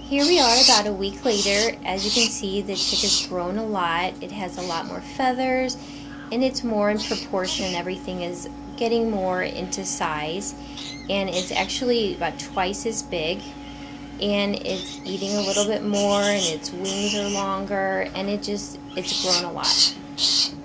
Here we are about a week later. As you can see, the chick has grown a lot. It has a lot more feathers, and it's more in proportion. Everything is getting more into size, and it's actually about twice as big, and it's eating a little bit more, and its wings are longer, and it's grown a lot.